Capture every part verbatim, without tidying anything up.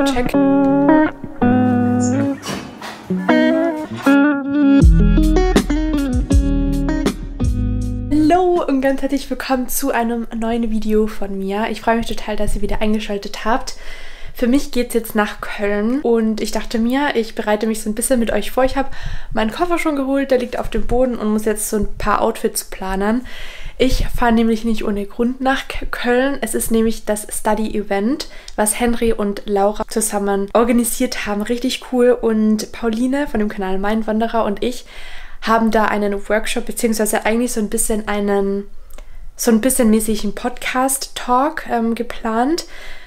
eingecheckt. Hallo und ganz herzlich willkommen zu einem neuen Video von mir. Ich freue mich total, dass ihr wieder eingeschaltet habt. Für mich geht es jetzt nach Köln und ich dachte mir, ich bereite mich so ein bisschen mit euch vor. Ich habe meinen Koffer schon geholt, der liegt auf dem Boden und muss jetzt so ein paar Outfits planen. Ich fahre nämlich nicht ohne Grund nach Köln. Es ist nämlich das Study-Event, was Henry und Laura zusammen organisiert haben. Richtig cool. Und Pauline von dem Kanal Mein Wanderer und ich haben da einen Workshop, beziehungsweise eigentlich so ein bisschen einen, so ein bisschen mäßigen Podcast-Talk ähm, geplant.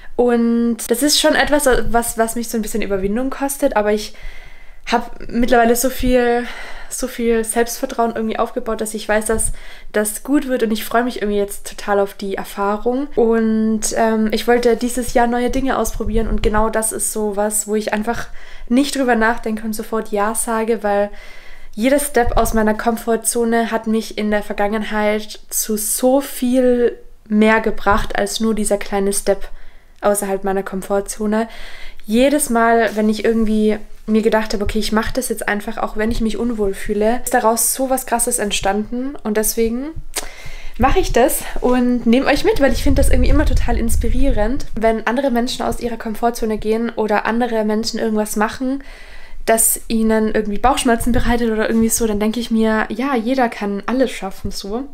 Und das ist schon etwas, was, was mich so ein bisschen Überwindung kostet, aber ich habe mittlerweile so viel, so viel Selbstvertrauen irgendwie aufgebaut, dass ich weiß, dass das gut wird und ich freue mich irgendwie jetzt total auf die Erfahrung. Und ähm, ich wollte dieses Jahr neue Dinge ausprobieren und genau das ist so was, wo ich einfach nicht drüber nachdenke und sofort Ja sage, weil jeder Step aus meiner Komfortzone hat mich in der Vergangenheit zu so viel mehr gebracht als nur dieser kleine Step außerhalb meiner Komfortzone. Jedes Mal, wenn ich irgendwie mir gedacht habe, okay, ich mache das jetzt einfach, auch wenn ich mich unwohl fühle, ist daraus so was Krasses entstanden und deswegen mache ich das und nehme euch mit, weil ich finde das irgendwie immer total inspirierend, wenn andere Menschen aus ihrer Komfortzone gehen oder andere Menschen irgendwas machen, das ihnen irgendwie Bauchschmerzen bereitet oder irgendwie so, dann denke ich mir, ja, jeder kann alles schaffen, so.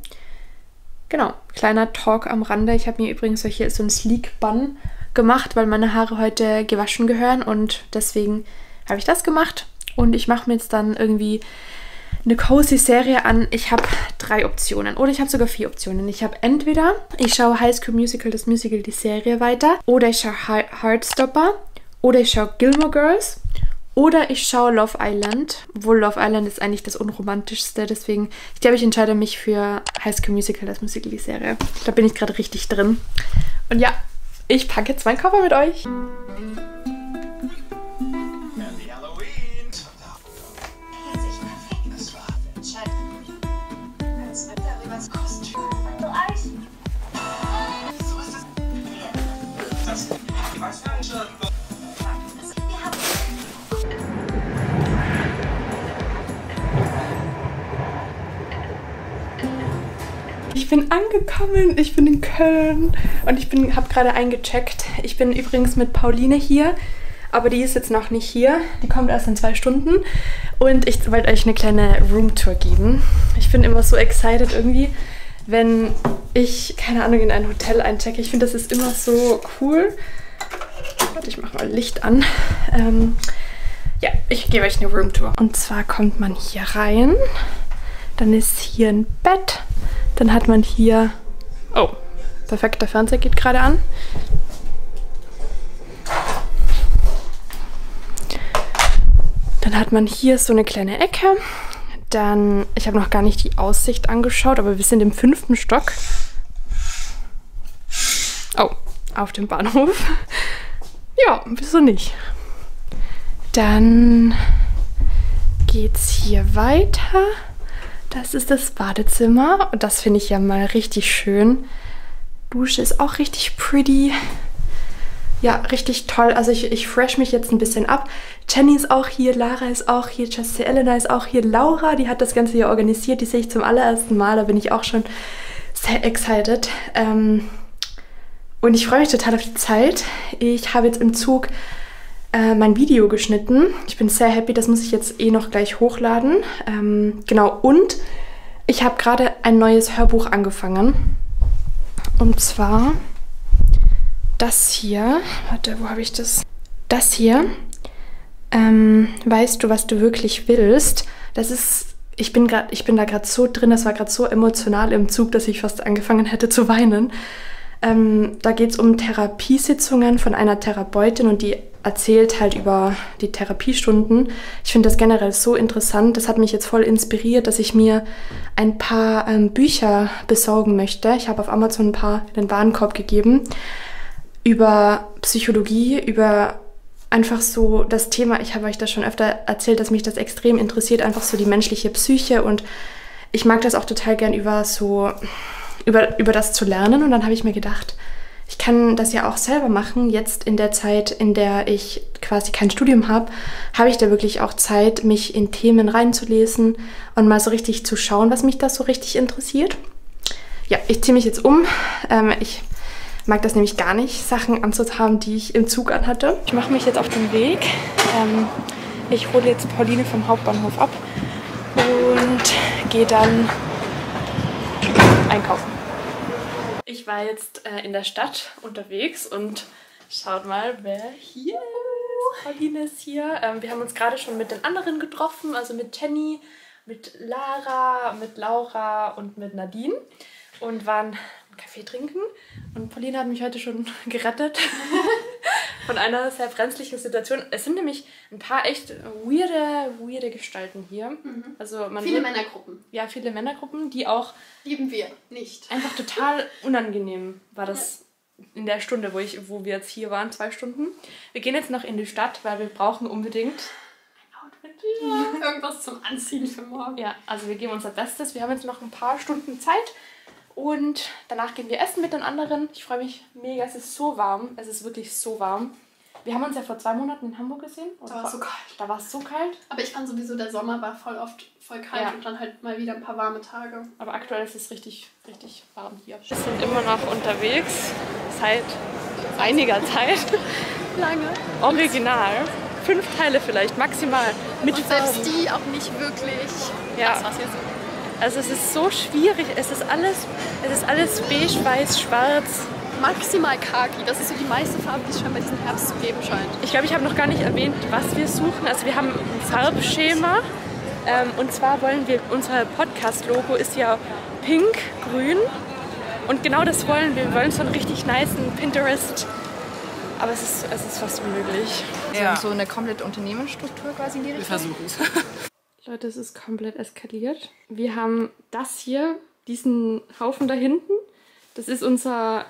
Genau, kleiner Talk am Rande. Ich habe mir übrigens solche, so einen Sleek-Bun gemacht, weil meine Haare heute gewaschen gehören und deswegen habe ich das gemacht und ich mache mir jetzt dann irgendwie eine cozy Serie an. Ich habe drei Optionen oder ich habe sogar vier Optionen. Ich habe entweder, ich schaue High School Musical, das Musical, die Serie weiter, oder ich schaue Heartstopper, oder ich schaue Gilmore Girls, oder ich schaue Love Island. Obwohl Love Island ist eigentlich das unromantischste, deswegen, ich glaube, ich entscheide mich für High School Musical, das Musical, die Serie. Da bin ich gerade richtig drin. Und ja, ich packe jetzt meinen Koffer mit euch. Ich bin angekommen, ich bin in Köln und ich bin habe gerade eingecheckt. Ich bin übrigens mit Pauline hier, aber die ist jetzt noch nicht hier. Die kommt erst in zwei Stunden und ich wollte euch eine kleine Roomtour geben. Ich bin immer so excited irgendwie, wenn ich, keine Ahnung, in ein Hotel einchecke. Ich finde, das ist immer so cool. Warte, ich mache mal Licht an. Ähm, ja, ich gebe euch eine Roomtour. Und zwar kommt man hier rein, dann ist hier ein Bett. Dann hat man hier, oh, perfekt, der Fernseher geht gerade an. Dann hat man hier so eine kleine Ecke. Dann, ich habe noch gar nicht die Aussicht angeschaut, aber wir sind im fünften Stock. Oh, auf dem Bahnhof. Ja, wieso nicht? Dann geht's hier weiter. Das ist das Badezimmer und das finde ich ja mal richtig schön. Dusche ist auch richtig pretty. Ja, richtig toll. Also ich, ich fresh mich jetzt ein bisschen ab. Jenny ist auch hier, Lara ist auch hier, Jessie Elena ist auch hier, Laura, die hat das Ganze hier organisiert. Die sehe ich zum allerersten Mal, da bin ich auch schon sehr excited. Ähm, und ich freue mich total auf die Zeit. Ich habe jetzt im Zug Äh, mein Video geschnitten. Ich bin sehr happy, das muss ich jetzt eh noch gleich hochladen. Ähm, genau, und ich habe gerade ein neues Hörbuch angefangen. Und zwar das hier. Warte, wo habe ich das? Das hier. Ähm, weißt du, was du wirklich willst? Das ist, ich bin, grad, ich bin da gerade so drin, das war gerade so emotional im Zug, dass ich fast angefangen hätte zu weinen. Ähm, da geht es um Therapiesitzungen von einer Therapeutin und die erzählt halt über die Therapiestunden. Ich finde das generell so interessant. Das hat mich jetzt voll inspiriert, dass ich mir ein paar ähm, Bücher besorgen möchte. Ich habe auf Amazon ein paar in den Warenkorb gegeben über Psychologie, über einfach so das Thema. Ich habe euch das schon öfter erzählt, dass mich das extrem interessiert, einfach so die menschliche Psyche und ich mag das auch total gern über so über, über das zu lernen und dann habe ich mir gedacht, Ich kann das ja auch selber machen. Jetzt in der Zeit, in der ich quasi kein Studium habe, habe ich da wirklich auch Zeit, mich in Themen reinzulesen und mal so richtig zu schauen, was mich da so richtig interessiert. Ja, ich ziehe mich jetzt um. Ähm, ich mag das nämlich gar nicht, Sachen anzuhaben, die ich im Zug anhatte. Ich mache mich jetzt auf den Weg. Ähm, ich hole jetzt Pauline vom Hauptbahnhof ab und gehe dann einkaufen. Ich war jetzt äh, in der Stadt unterwegs und schaut mal, wer hier ist. Pauline ist hier. Ähm, wir haben uns gerade schon mit den anderen getroffen, also mit Jenny, mit Lara, mit Laura und mit Nadine und waren einen Kaffee trinken. Und Pauline hat mich heute schon gerettet von einer sehr brenzlichen Situation. Es sind nämlich ein paar echt weirde, weirde Gestalten hier. Mhm. Also man viele wird, Männergruppen. Ja, viele Männergruppen, die auch... Lieben wir nicht. Einfach total unangenehm war das ja. in der Stunde, wo, ich, wo wir jetzt hier waren, zwei Stunden. Wir gehen jetzt noch in die Stadt, weil wir brauchen unbedingt ein Outfit. Ja, irgendwas zum Anziehen für morgen. Ja, also wir geben unser Bestes. Wir haben jetzt noch ein paar Stunden Zeit. Und danach gehen wir essen mit den anderen. Ich freue mich mega. Es ist so warm. Es ist wirklich so warm. Wir haben uns ja vor zwei Monaten in Hamburg gesehen. Da war es so kalt. Da war es so kalt. Aber ich fand sowieso, der Sommer war voll oft voll kalt ja. und dann halt mal wieder ein paar warme Tage. Aber aktuell ist es richtig, richtig warm hier. Wir sind immer noch unterwegs. Seit einiger Zeit. Lange. Original. Fünf Teile vielleicht, maximal. Mit und selbst die auch nicht wirklich. Ja. Das, was hier so. Also es ist so schwierig. Es ist alles, es ist alles beige, weiß, schwarz. Maximal Khaki. Das ist so die meiste Farbe, die es schon bei diesem Herbst zu geben scheint. Ich glaube, ich habe noch gar nicht erwähnt, was wir suchen. Also wir haben ein Farbschema. Ähm, und zwar wollen wir, unser Podcast-Logo ist ja pink, grün. Und genau das wollen wir. Wir wollen so einen richtig nicen Pinterest. Aber es ist, es ist fast unmöglich. Ja. So eine komplette Unternehmensstruktur quasi in die Richtung. Wir versuchen es. Leute, es ist komplett eskaliert. Wir haben das hier, diesen Haufen da hinten. Das ist unser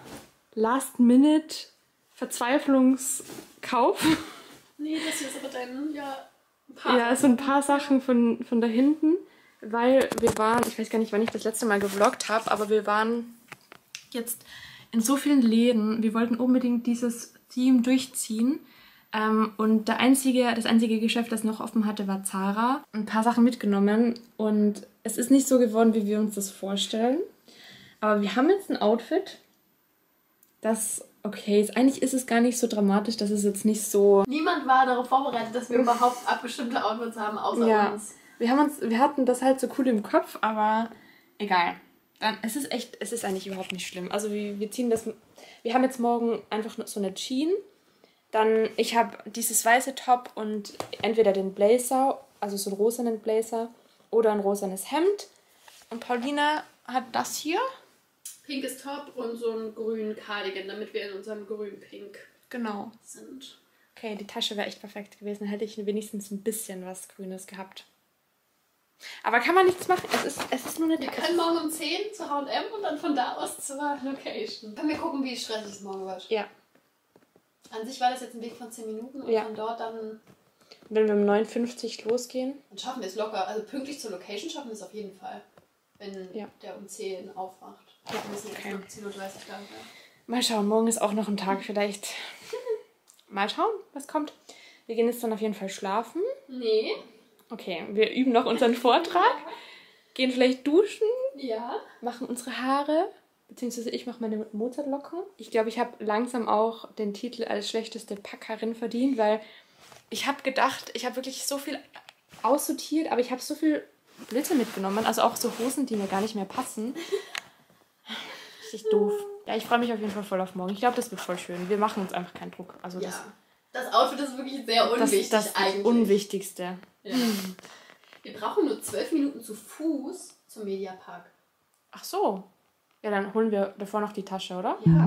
Last-Minute-Verzweiflungskauf. Nee, das hier ist aber dann ja ein paar. Ja, so ein paar Sachen von, von da hinten. Weil wir waren, ich weiß gar nicht, wann ich das letzte Mal gevloggt habe, aber wir waren jetzt in so vielen Läden. Wir wollten unbedingt dieses Theme durchziehen. Ähm, und der einzige, das einzige Geschäft, das noch offen hatte, war Zara. Ein paar Sachen mitgenommen und es ist nicht so geworden, wie wir uns das vorstellen. Aber wir haben jetzt ein Outfit, das okay ist. Eigentlich ist es gar nicht so dramatisch, das ist jetzt nicht so... Niemand war darauf vorbereitet, dass wir überhaupt abgestimmte Outfits haben, außer ja. uns. Wir, haben uns. wir hatten das halt so cool im Kopf, aber egal. Dann, es ist echt, es ist eigentlich überhaupt nicht schlimm. Also wir, wir ziehen das... Wir haben jetzt morgen einfach so eine Jeans. Dann, ich habe dieses weiße Top und entweder den Blazer, also so einen rosanen Blazer, oder ein rosanes Hemd. Und Paulina hat das hier. Pinkes Top und so einen grünen Cardigan, damit wir in unserem grün-pink genau. sind. Okay, die Tasche wäre echt perfekt gewesen. Dann hätte ich wenigstens ein bisschen was Grünes gehabt. Aber kann man nichts machen. Es ist, es ist nur eine Wir können morgen um zehn zu H und M und dann von da aus zur Location. Können wir gucken, wie stressig es morgen wird. Ja. An sich war das jetzt ein Weg von zehn Minuten und ja. von dort dann... Wenn wir um neun Uhr fünfzig losgehen. Dann schaffen wir es locker. Also pünktlich zur Location schaffen wir es auf jeden Fall. Wenn ja. der um zehn aufwacht. Ja, wir müssen okay. erst um zehn Uhr dreißig da sein. Mal schauen, morgen ist auch noch ein Tag vielleicht. Mal schauen, was kommt. Wir gehen jetzt dann auf jeden Fall schlafen. Nee. Okay, wir üben noch unseren Vortrag. Gehen vielleicht duschen. Ja. Machen unsere Haare. Beziehungsweise ich mache meine Mozartlocken. Ich glaube, ich habe langsam auch den Titel als schlechteste Packerin verdient, weil ich habe gedacht, ich habe wirklich so viel aussortiert, aber ich habe so viel Blödsinn mitgenommen. Also auch so Hosen, die mir gar nicht mehr passen. Richtig doof. Ja, ich freue mich auf jeden Fall voll auf morgen. Ich glaube, das wird voll schön. Wir machen uns einfach keinen Druck. Also ja. das, das Outfit ist wirklich sehr unwichtig das, das eigentlich. Das Unwichtigste. Ja. Hm. Wir brauchen nur zwölf Minuten zu Fuß zum Mediapark. Ach so. Ja, dann holen wir davor noch die Tasche, oder? Ja.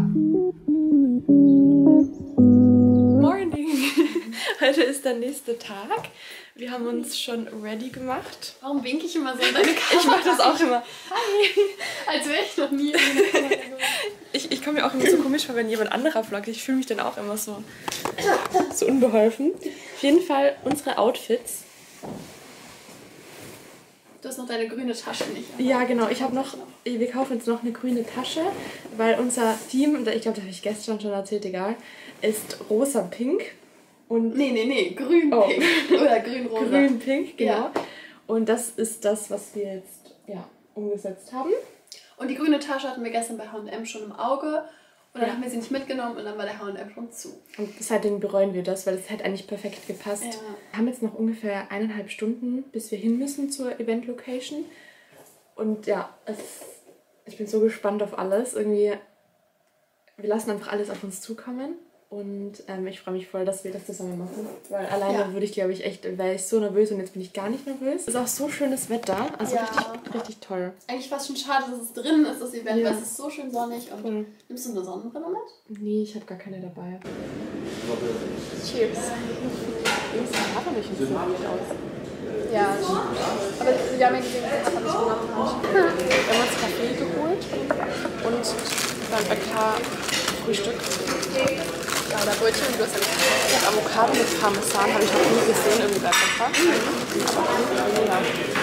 Morning! Heute ist der nächste Tag. Wir haben uns schon ready gemacht. Warum winke ich immer so in deine Kamera? Ich mache das auch immer. Hi! Als wäre ich noch nie in der Kamera. Ich, ich komme mir auch immer so komisch vor, wenn jemand anderer vloggt. Ich fühle mich dann auch immer so, so unbeholfen. Auf jeden Fall unsere Outfits. Du hast noch deine grüne Tasche nicht. Ja, genau. Ich habe noch, wir kaufen jetzt noch eine grüne Tasche, weil unser Team, ich glaube, das habe ich gestern schon erzählt, egal, ist rosa-pink. Und nee, nee, nee, grün-pink. Oh. Oder grün-rosa. Grün-pink, genau. Ja. Und das ist das, was wir jetzt ja, umgesetzt haben. Und die grüne Tasche hatten wir gestern bei H und M schon im Auge. Und dann ja. haben wir sie nicht mitgenommen und dann war der H und M schon zu. Und seitdem bereuen wir das, weil es hat eigentlich perfekt gepasst. Ja. Wir haben jetzt noch ungefähr eineinhalb Stunden, bis wir hin müssen zur Event-Location. Und ja, es, ich bin so gespannt auf alles. Irgendwie, wir lassen einfach alles auf uns zukommen. Und ähm, ich freue mich voll, dass wir das zusammen machen. Weil alleine ja. würde ich, glaube ich, echt, wäre ich so nervös und jetzt bin ich gar nicht nervös. Es ist auch so schönes Wetter, also ja. richtig, richtig toll. Eigentlich fast schon schade, dass es drin ist, das Event, ja. weil es ist so schön sonnig. Und cool. Nimmst du eine Sonnenbrille mit? Nee, ich habe gar keine dabei. Cheers. Das sah aber nicht so gut aus. Ja, aber wir haben ja gesehen, dass es nicht gemacht hat. Wir haben uns Kaffee geholt und beim Bäcker Frühstück. Ja, oder Brötchen und du hast ja nicht. Avocado mit Parmesan habe ich noch nie gesehen, irgendwie bei Bäcker. Ja.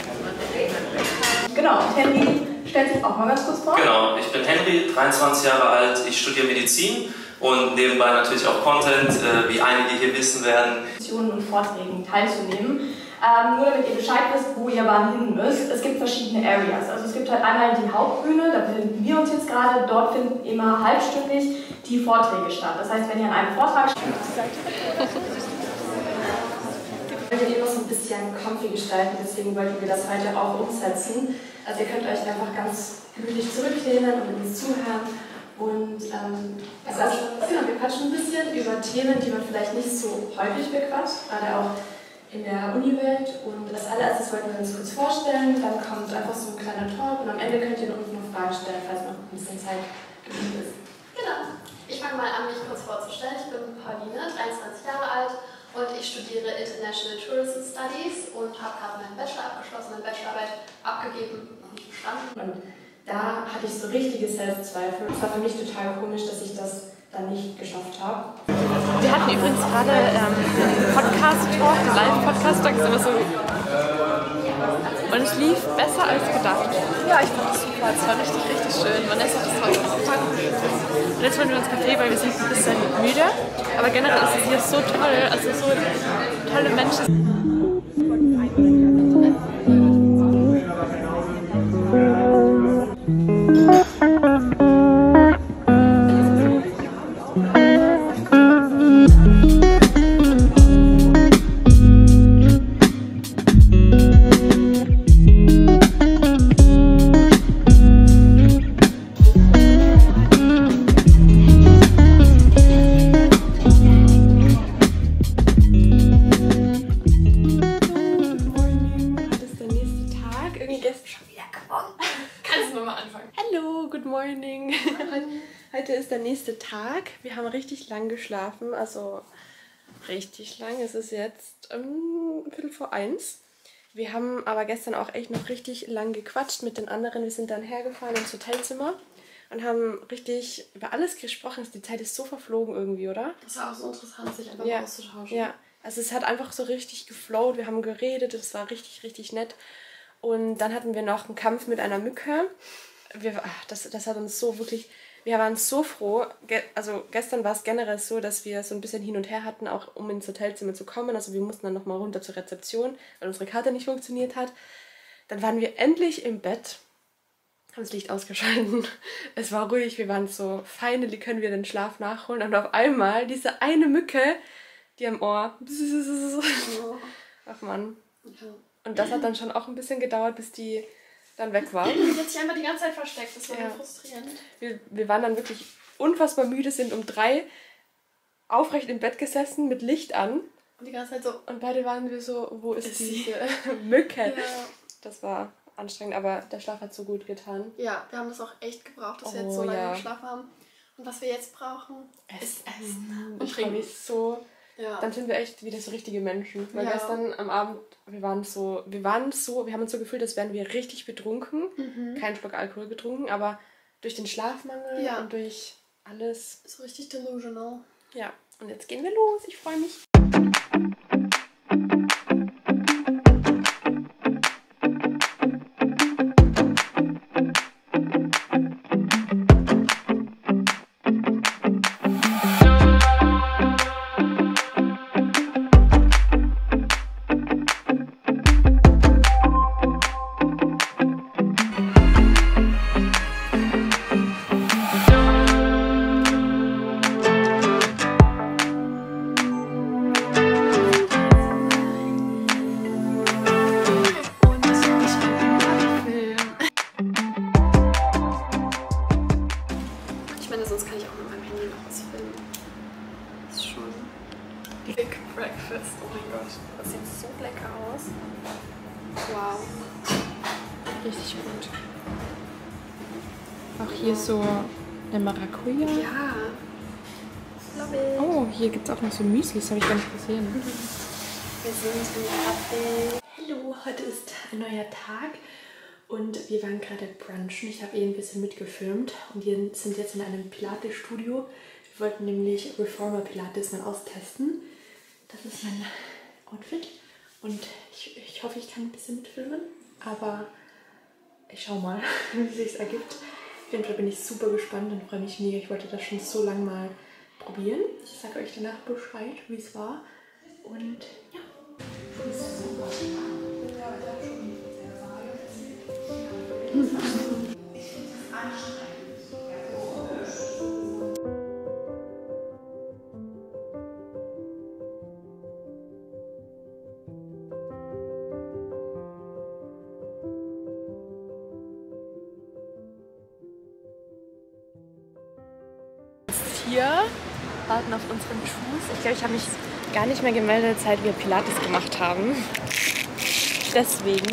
Genau, Henry stellt sich auch mal ganz kurz vor. Genau, ich bin Henry, dreiundzwanzig Jahre alt, ich studiere Medizin und nebenbei natürlich auch Content, äh, wie einige hier wissen werden. Und Vorträgen teilzunehmen. Ähm, nur damit ihr Bescheid wisst, wo ihr wann hin müsst. Es gibt verschiedene Areas. Also es gibt halt einmal die Hauptbühne, da befinden wir uns jetzt gerade. Dort finden immer halbstündlich die Vorträge statt. Das heißt, wenn ihr an einem Vortrag steht, wollen wir noch so ein bisschen comfy gestalten, deswegen wollten wir das heute auch umsetzen. Also ihr könnt euch einfach ganz gemütlich zurücklehnen und uns zuhören. Und ähm, also, genau, wir quatschen ein bisschen über Themen, die man vielleicht nicht so häufig bequatscht, gerade auch in der Uniwelt. Und als allererstes wollten wir uns kurz vorstellen, dann kommt einfach so ein kleiner Talk und am Ende könnt ihr uns noch Fragen stellen, falls noch ein bisschen Zeit geblieben ist. Genau. Ich fange mal an, mich kurz vorzustellen. Ich bin Pauline, dreiundzwanzig Jahre alt und ich studiere International Tourism Studies und habe gerade meinen Bachelor abgeschlossen, meine Bachelorarbeit abgegeben und bestanden. Und da hatte ich so richtige Selbstzweifel. Es war für mich total komisch, dass ich das dann nicht geschafft habe. Wir hatten übrigens gerade ähm, einen Podcast-Talk, einen Live-Podcast-Talk, ist immer so. Und es lief besser als gedacht. Ja, ich fand es super, es war richtig, richtig schön. Vanessa hat es heute gepackt. Und jetzt wollen wir ins Café, weil wir sind ein bisschen müde. Aber generell ist es hier so toll, also so tolle Menschen. Heute ist der nächste Tag. Wir haben richtig lang geschlafen, also richtig lang. Es ist jetzt um, Viertel vor eins. Wir haben aber gestern auch echt noch richtig lang gequatscht mit den anderen. Wir sind dann hergefahren ins Hotelzimmer und haben richtig über alles gesprochen. Die Zeit ist so verflogen irgendwie, oder? Das war auch so interessant, sich einfach ja. auszutauschen. Ja, also es hat einfach so richtig geflowt. Wir haben geredet, es war richtig, richtig nett. Und dann hatten wir noch einen Kampf mit einer Mücke. Wir, ach, das, das hat uns so wirklich... Wir waren so froh, also gestern war es generell so, dass wir so ein bisschen hin und her hatten, auch um ins Hotelzimmer zu kommen. Also wir mussten dann nochmal runter zur Rezeption, weil unsere Karte nicht funktioniert hat. Dann waren wir endlich im Bett, haben das Licht ausgeschalten. Es war ruhig, wir waren so, finally können wir den Schlaf nachholen. Und auf einmal diese eine Mücke, die am Ohr. Ach Mann. Und das hat dann schon auch ein bisschen gedauert, bis die... dann weg war. Die hat sich einfach die ganze Zeit versteckt, das war ja frustrierend. Wir, wir waren dann wirklich unfassbar müde, sind um drei aufrecht im Bett gesessen mit Licht an. Und die ganze Zeit so. Und beide waren wir so, wo ist, ist diese Mücke? Ja. Das war anstrengend, aber der Schlaf hat so gut getan. Ja, wir haben das auch echt gebraucht, dass oh, wir jetzt so lange ja. geschlafen haben. Und was wir jetzt brauchen, ist Essen. Und ich freue mich so. Ja. Dann sind wir echt wieder so richtige Menschen. Weil ja. gestern am Abend, wir waren so, wir waren so, wir haben uns so gefühlt, als wären wir richtig betrunken. Mhm. Kein Schluck Alkohol getrunken, aber durch den Schlafmangel ja. und durch alles. So richtig delusional. Ja, und jetzt gehen wir los. Ich freue mich. sonst kann ich auch mit meinem Handy noch was filmen. Das ist schon Big Breakfast. Oh mein Gott, das sieht so lecker aus. Wow. Richtig gut. Auch hier so eine Maracuja. Ja. Love it. Oh, hier gibt es auch noch so Müsli, das habe ich gar nicht gesehen. Wir sind im Café. Hallo, heute ist ein neuer Tag und wir waren gerade brunchen. Ich habe eh ein bisschen mitgefilmt und wir sind jetzt in einem Pilates-Studio. Wir wollten nämlich Reformer Pilates mal austesten. Das ist mein Outfit und ich, ich hoffe, ich kann ein bisschen mitfilmen, aber ich schau mal, wie sich es ergibt. Auf jeden Fall bin ich super gespannt und freue mich mega. Ich wollte das schon so lange mal probieren. Ich sage euch danach Bescheid, wie es war. Und ja, das ist super. Hier warten auf unseren Schuss. Ich glaube, ich habe mich gar nicht mehr gemeldet, seit wir Pilates gemacht haben. Deswegen,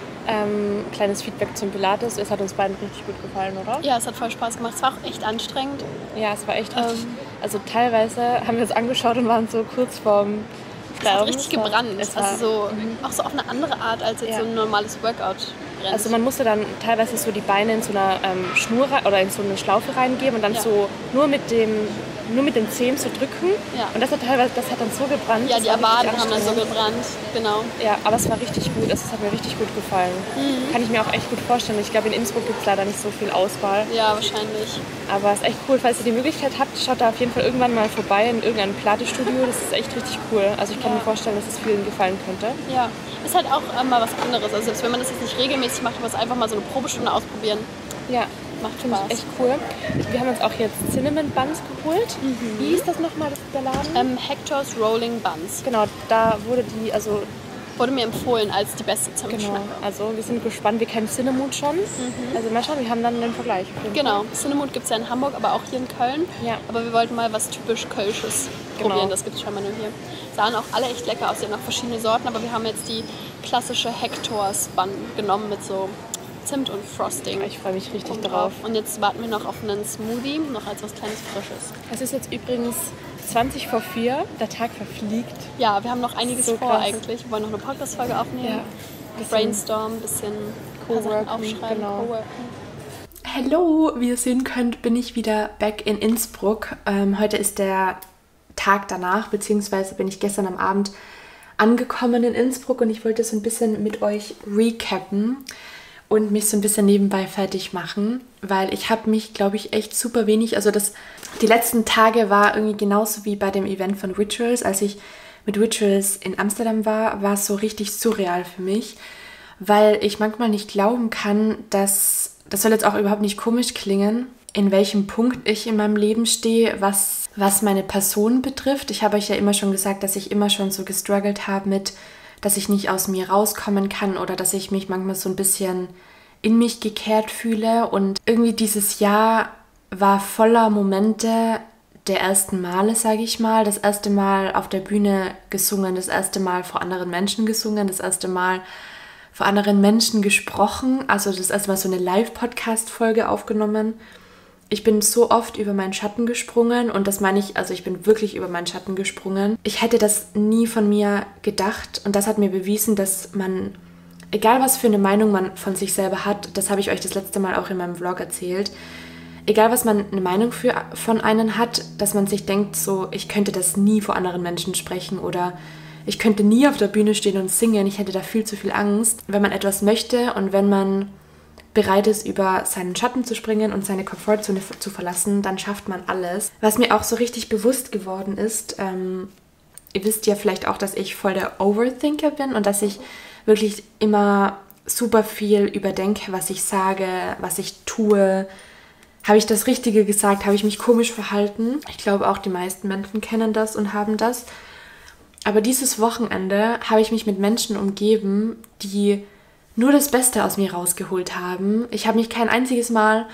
ähm, kleines Feedback zum Pilates. Es hat uns beiden richtig gut gefallen, oder? Ja, es hat voll Spaß gemacht. Es war auch echt anstrengend. Ja, es war echt richtig. Ähm, Also teilweise haben wir uns angeschaut und waren so kurz vorm Es hat richtig Es war- gebrannt. es war- Also so, auch so auf eine andere Art als jetzt Ja. so ein normales Workout brennt. Also man musste dann teilweise so die Beine in so einer ähm, Schnur rei- oder in so eine Schlaufe reingeben und dann Ja. so nur mit dem nur mit den Zehen zu drücken. Ja. Und das hat teilweise, das hat dann so gebrannt. ja, das die war richtig Waden haben dann so anstrengend. gebrannt. Genau. Ja, aber es war richtig gut. Es hat mir richtig gut gefallen. Mhm. Kann ich mir auch echt gut vorstellen. Ich glaube, in Innsbruck gibt es leider nicht so viel Auswahl. Ja, wahrscheinlich. Aber es ist echt cool. Falls ihr die Möglichkeit habt, schaut da auf jeden Fall irgendwann mal vorbei in irgendeinem Pilates-Studio. Das ist echt richtig cool. Also ich kann Ja. mir vorstellen, dass es vielen gefallen könnte. Ja. Ist halt auch äh, mal was anderes. Also selbst wenn man das jetzt nicht regelmäßig macht, aber es einfach mal so eine Probestunde ausprobieren. Ja, Macht finde Spaß. ich echt cool. Wir haben uns auch jetzt Cinnamon Buns geholt. Wie hieß das nochmal, das der Laden? Ähm, Hector's Rolling Buns. Genau, da wurde die, also Wurde mir empfohlen als die beste zum genau, Schmecken. also wir sind gespannt. Wir kennen Cinnamon schon. Also mal schauen, wir haben dann den Vergleich. auf jeden Genau, Cinnamon gibt es ja in Hamburg, aber auch hier in Köln. Ja. Aber wir wollten mal was typisch Kölsches Genau. probieren, das gibt es scheinbar nur hier. Sahen auch alle echt lecker aus, die haben auch verschiedene Sorten, aber wir haben jetzt die klassische Hector's Bun genommen mit so Zimt und Frosting. Ich freue mich richtig oben drauf. Und jetzt warten wir noch auf einen Smoothie, noch als was kleines Frisches. Es ist jetzt übrigens zwanzig vor vier, der Tag verfliegt. Ja, wir haben noch einiges So vor krass. eigentlich. Wir wollen noch eine Podcast-Folge aufnehmen, Ja. bisschen Brainstorm, ein bisschen Coworken, aufschreiben, genau. Coworken. Hallo, wie ihr sehen könnt, bin ich wieder back in Innsbruck. Ähm, heute ist der Tag danach, beziehungsweise bin ich gestern am Abend angekommen in Innsbruck und ich wollte so ein bisschen mit euch recappen und mich so ein bisschen nebenbei fertig machen, weil ich habe mich, glaube ich, echt super wenig, also das, die letzten Tage war irgendwie genauso wie bei dem Event von Rituals, als ich mit Rituals in Amsterdam war, war es so richtig surreal für mich, weil ich manchmal nicht glauben kann, dass, das soll jetzt auch überhaupt nicht komisch klingen, in welchem Punkt ich in meinem Leben stehe, was, was meine Person betrifft. Ich habe euch ja immer schon gesagt, dass ich immer schon so gestruggelt habe mit, dass ich nicht aus mir rauskommen kann oder dass ich mich manchmal so ein bisschen in mich gekehrt fühle. Und irgendwie dieses Jahr war voller Momente der ersten Male, sage ich mal. Das erste Mal auf der Bühne gesungen, das erste Mal vor anderen Menschen gesungen, das erste Mal vor anderen Menschen gesprochen. Also das erste Mal so eine Live-Podcast-Folge aufgenommen. Ich bin so oft über meinen Schatten gesprungen und das meine ich, also ich bin wirklich über meinen Schatten gesprungen. Ich hätte das nie von mir gedacht und das hat mir bewiesen, dass man, egal was für eine Meinung man von sich selber hat, das habe ich euch das letzte Mal auch in meinem Vlog erzählt, egal was man eine Meinung für, von einem hat, dass man sich denkt, so, ich könnte das nie vor anderen Menschen sprechen oder ich könnte nie auf der Bühne stehen und singen, ich hätte da viel zu viel Angst. Wenn man etwas möchte und wenn man bereit ist, über seinen Schatten zu springen und seine Komfortzone zu verlassen, dann schafft man alles. Was mir auch so richtig bewusst geworden ist, ähm, ihr wisst ja vielleicht auch, dass ich voll der Overthinker bin und dass ich wirklich immer super viel überdenke, was ich sage, was ich tue. Habe ich das Richtige gesagt? Habe ich mich komisch verhalten? Ich glaube auch, die meisten Menschen kennen das und haben das. Aber dieses Wochenende habe ich mich mit Menschen umgeben, die nur das Beste aus mir rausgeholt haben. Ich habe mich kein einziges Mal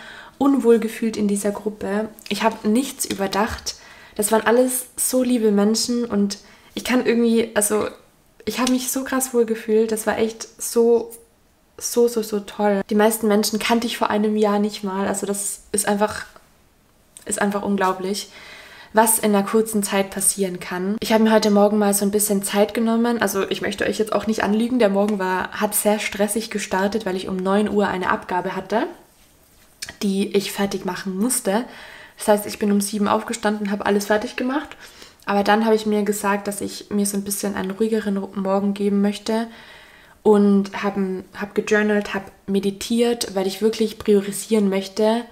unwohl gefühlt in dieser Gruppe. Ich habe nichts überdacht. Das waren alles so liebe Menschen und ich kann irgendwie, also ich habe mich so krass wohl gefühlt. Das war echt so, so, so, so toll. Die meisten Menschen kannte ich vor einem Jahr nicht mal. Also das ist einfach, ist einfach unglaublich, was in einer kurzen Zeit passieren kann. Ich habe mir heute Morgen mal so ein bisschen Zeit genommen. Also ich möchte euch jetzt auch nicht anlügen. Der Morgen war, hat sehr stressig gestartet, weil ich um neun Uhr eine Abgabe hatte, die ich fertig machen musste. Das heißt, ich bin um sieben aufgestanden, habe alles fertig gemacht. Aber dann habe ich mir gesagt, dass ich mir so ein bisschen einen ruhigeren Morgen geben möchte und habe hab gejournalt, habe meditiert, weil ich wirklich priorisieren möchte,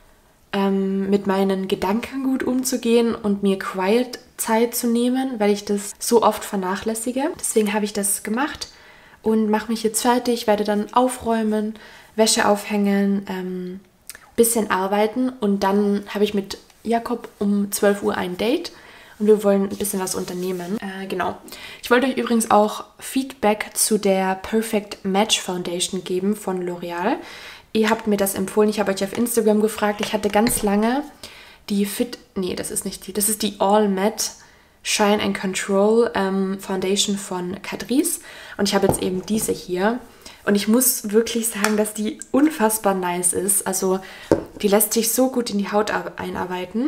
ähm, mit meinen Gedanken gut umzugehen und mir Quiet-Zeit zu nehmen, weil ich das so oft vernachlässige. Deswegen habe ich das gemacht und mache mich jetzt fertig, werde dann aufräumen, Wäsche aufhängen, ähm, bisschen arbeiten und dann habe ich mit Jakob um zwölf Uhr ein Date und wir wollen ein bisschen was unternehmen. Äh, genau. Ich wollte euch übrigens auch Feedback zu der Perfect Match Foundation geben von L'Oreal. Ihr habt mir das empfohlen, ich habe euch auf Instagram gefragt. Ich hatte ganz lange die Fit... Nee, das ist nicht die. Das ist die All Matte Shine and Control ähm, Foundation von Catrice und ich habe jetzt eben diese hier. Und ich muss wirklich sagen, dass die unfassbar nice ist. Also die lässt sich so gut in die Haut einarbeiten.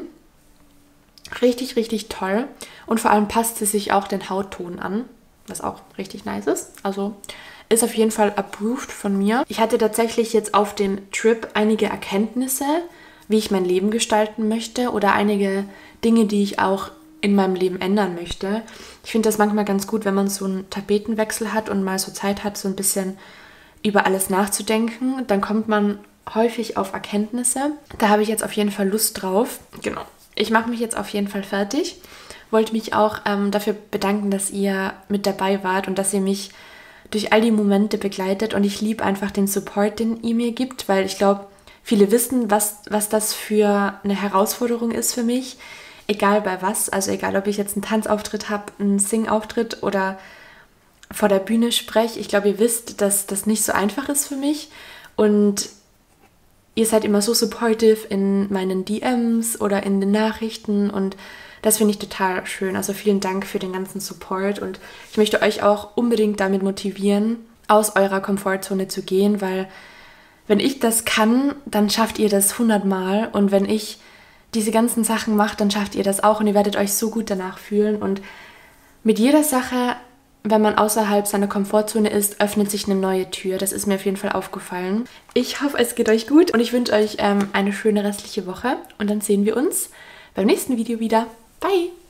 Richtig, richtig toll. Und vor allem passt sie sich auch den Hautton an, was auch richtig nice ist. Also ist auf jeden Fall approved von mir. Ich hatte tatsächlich jetzt auf dem Trip einige Erkenntnisse, wie ich mein Leben gestalten möchte oder einige Dinge, die ich auch in meinem Leben ändern möchte. Ich finde das manchmal ganz gut, wenn man so einen Tapetenwechsel hat und mal so Zeit hat, so ein bisschen über alles nachzudenken. Dann kommt man häufig auf Erkenntnisse. Da habe ich jetzt auf jeden Fall Lust drauf. Genau. Ich mache mich jetzt auf jeden Fall fertig. Wollte mich auch ähm, dafür bedanken, dass ihr mit dabei wart und dass ihr mich durch all die Momente begleitet. Und ich liebe einfach den Support, den ihr mir gibt, weil ich glaube, viele wissen, was, was das für eine Herausforderung ist für mich. Egal bei was. Also egal, ob ich jetzt einen Tanzauftritt habe, einen Sing-Auftritt oder vor der Bühne spreche. Ich glaube, ihr wisst, dass das nicht so einfach ist für mich. Und ihr seid immer so supportive in meinen D Ms oder in den Nachrichten und das finde ich total schön. Also vielen Dank für den ganzen Support und ich möchte euch auch unbedingt damit motivieren, aus eurer Komfortzone zu gehen, weil wenn ich das kann, dann schafft ihr das hundertmal und wenn ich diese ganzen Sachen mache, dann schafft ihr das auch und ihr werdet euch so gut danach fühlen und mit jeder Sache, wenn man außerhalb seiner Komfortzone ist, öffnet sich eine neue Tür. Das ist mir auf jeden Fall aufgefallen. Ich hoffe, es geht euch gut und ich wünsche euch ähm, eine schöne restliche Woche. Und dann sehen wir uns beim nächsten Video wieder. Bye!